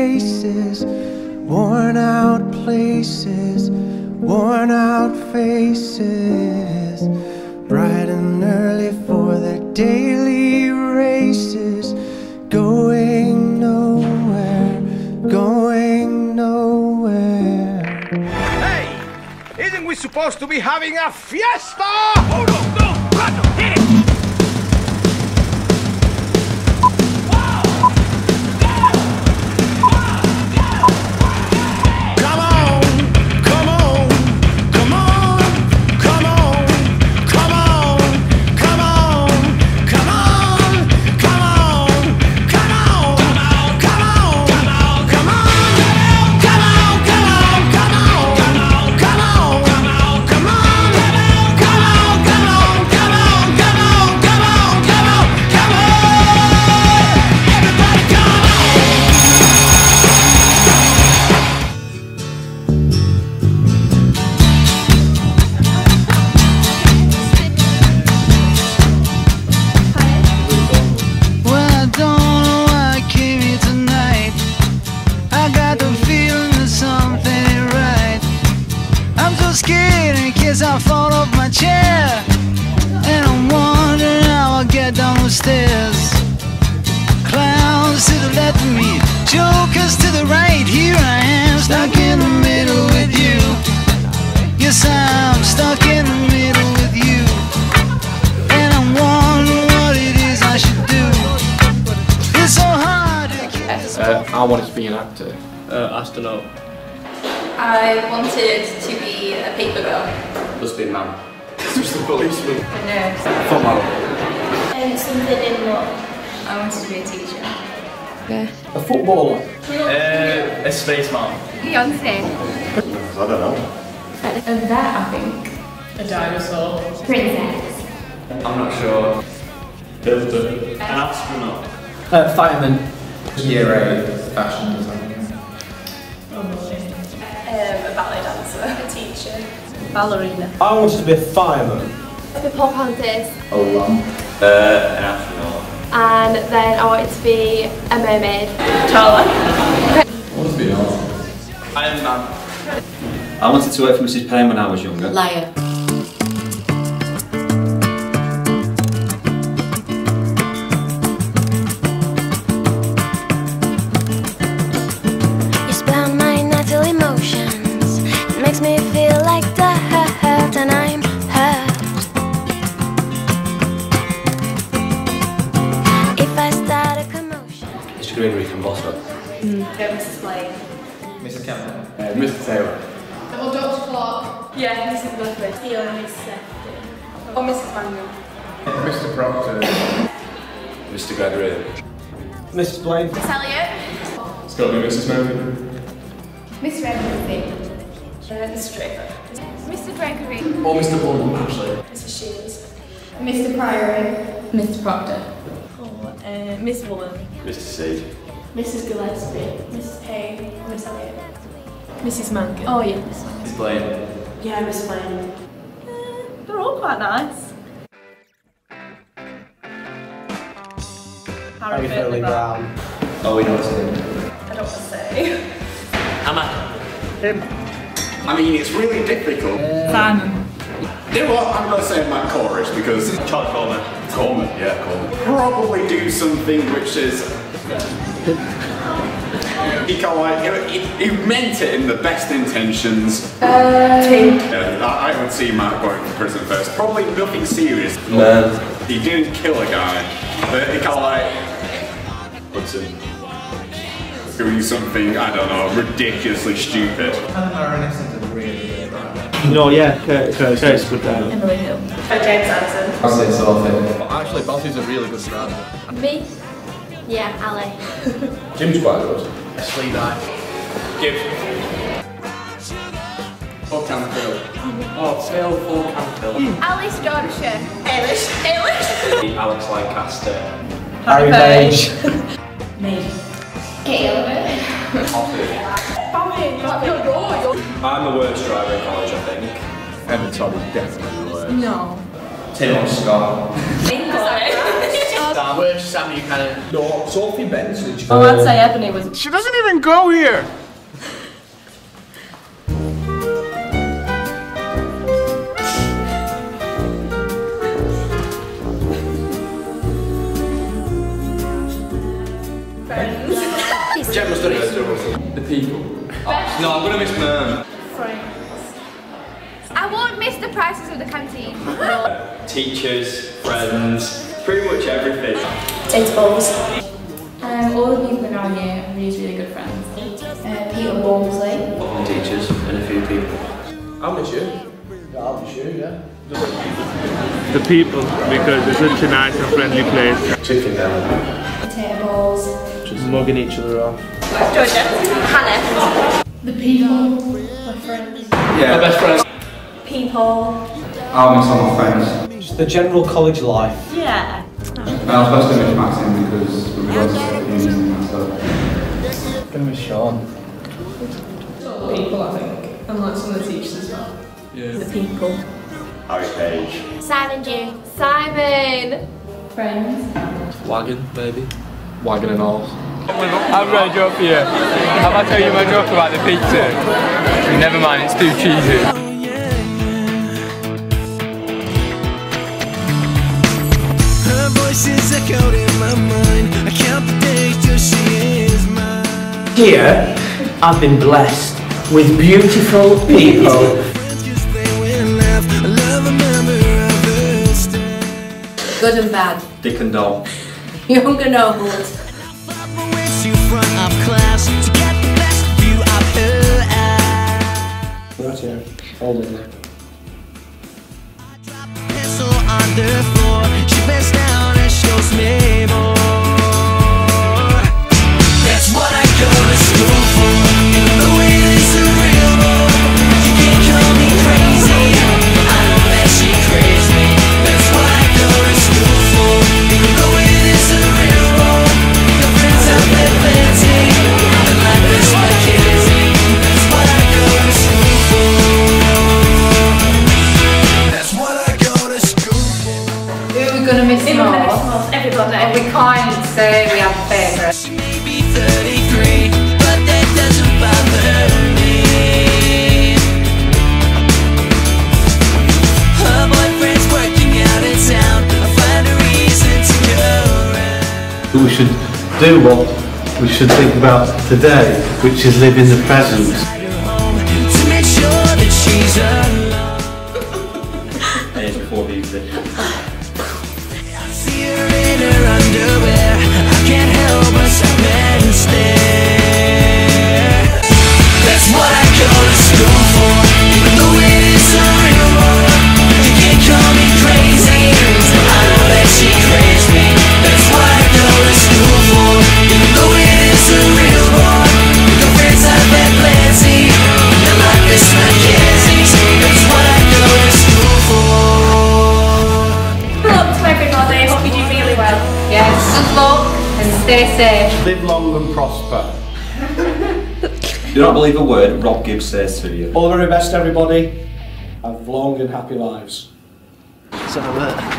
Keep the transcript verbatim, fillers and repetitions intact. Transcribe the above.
races, worn out places, worn out faces, bright and early for their daily races, going nowhere, going nowhere. Hey! Isn't we supposed to be having a fiesta? Oh no, no, Rato, hit it! I fall off my chair, and I'm wondering how I'll get down the stairs. Clowns to the left of me, jokers to the right. Here I am, stuck in the middle with you. Yes, I'm stuck in the middle with you, and I'm wondering what it is I should do. It's so hard to get. Uh, I wanted to be an actor. Uh, astronaut. I wanted to be a paper girl. Dustbin man. Just a policeman. A nurse. Foot model. And something in law. I wanted to be a teacher. Yeah. A footballer. Uh, a spaceman. Beyonce. I don't know. A vet, I think. A dinosaur. Princess. I'm not sure. Builder. An astronaut. Uh, fireman. Year eight. Fashion designer. Um, a ballet dancer. A teacher. Ballerina. I wanted to be a fireman. The Pop Panthers. A lamp. Uh, an astronaut. And then I wanted to be a mermaid. Taller. I wanted to be an artist. Iron Man. I wanted to work for Missus Payne when I was younger. Liar. You spell my natural emotions. It makes me feel like dirt, and I'm hurt. If I start a commotion. Mister Gregory from Boston. Mm. Yeah, Missus Blaine. Mister Campbell. Uh, Mister Taylor. Or Doctor Clark. Yeah, Missus Blackwood. Fiona, Missus Sefton. Or Missus Bangle. Mister Proctor. Mister Gregory. Missus Blaine. Miss Elliot. It's got to be Missus Murphy. Miss Redmond. Uh, Mister Draper. Mister Gregory. Or Mister Bond, actually. Missus Shields. Mister Priory. Mister Proctor. Oh, uh, Miss Woollen. Mister Sage. Missus Gillespie. Missus Payne. Miss Elliot. Missus Mangan. Oh yeah, Miss Mangan. Miss Blaine. Yeah, Miss Blaine. Uh, they're all quite nice. Harry Fairley Brown. Oh, we know what's him. I don't want to say. Hammer. Him. I mean, it's really difficult. Simon. You know what? I'm going to say Matt Corish because Charlie Coleman. Coleman, yeah, Coleman. Probably do something which is. He kind of like, you know, he, he meant it in the best intentions. Uh, yeah, I, I would see Matt going to prison first. Probably nothing serious. Man. He didn't kill a guy, but he kind of like. Hudson. Doing something, I don't know, ridiculously stupid. No, yeah, Kurt, Kurt, Kurt's good there. Emily Hill. Uh, James Anderson. I'll say Sophie. Well, actually, Bossy's a really good driver. Me? Yeah, Ali. Jim's quite good. Ashley Knight. Give. Paul Campbell. Oh, Phil Paul Campbell. Alice Derbyshire. Ailish. Ailish. Alex Lancaster. Harry Page. Me. Caleb. Coffee. I'm the worst driver in college, I think. Emma Todd is definitely the worst. No. Tim Scott. English. Sam. Worst Sam you kind of... No, Sophie Benson. Oh, I'd say Ebony was... She doesn't even go here. General studies. The people. Oh, no, I'm gonna miss Mum. Friends. I won't miss the prices of the canteen. Teachers, friends, pretty much everything. It's balls. Um, all the people around here are really, really good friends. Uh, Peter Walmsley. All the teachers and a few people. I'll miss you. Yeah, I'll miss you, yeah. The people, because it's such a nice and friendly place. Chicken down. Potato balls. Just mugging each other off. Georgia. Hannah. The people. My friends. Yeah. My best friends. People. I'll miss all my friends. Just the general college life. Yeah. And I was supposed to miss Maxim because we were both and stuff. I'm gonna miss Sean. People, I think. And like some of the teachers as well. Yeah. The people. Harry Page. Simon June. Simon! Friends. Wagon, maybe. Wagon and all. I've got a joke for you. Have I tell you my joke about the pizza? Never mind, it's too cheesy. Her voice is echoed in my mind. I count the days till she is mine. Here, I've been blessed with beautiful people. Good and bad. Dick and Dom. Young and old. You front of class to get the best view of her eyes. Right here, hold it there. I drop the pencil on the floor. She bends down and shows me more. That's what I go to school for. The way this is real more. You can't call me crazy. I know that she craves me. That's what I go to school for. The way this is real more. The friends I've met plenty. And like this my kids. That's what I go to school for. That's what I go to school for. Who are we going to miss Who more? are we gonna miss most? Everybody. Oh, we can't say we have a favourite. She may be thirty-three, but that doesn't bother me. Her boyfriend's working out of town. I find a reason to go around. We should do what we should think about today, which is live in the present. To make sure that she's alone. Days before music. I see her in her underwear. I can't help but stop and stare. That's what I go to school for. Even though it is a real war. You can't call me crazy. I know that she craves me. That's what I go to school for. Even though it is a real war. The friends I've met plenty. And like this my kids. That's what I go to school for. Hello to everybody. Hope you do really well. Yes, good luck and stay safe. Live long and prosper. Do not believe a word Rob Gibbs says to you. All the very best, everybody. Have long and happy lives. So, uh,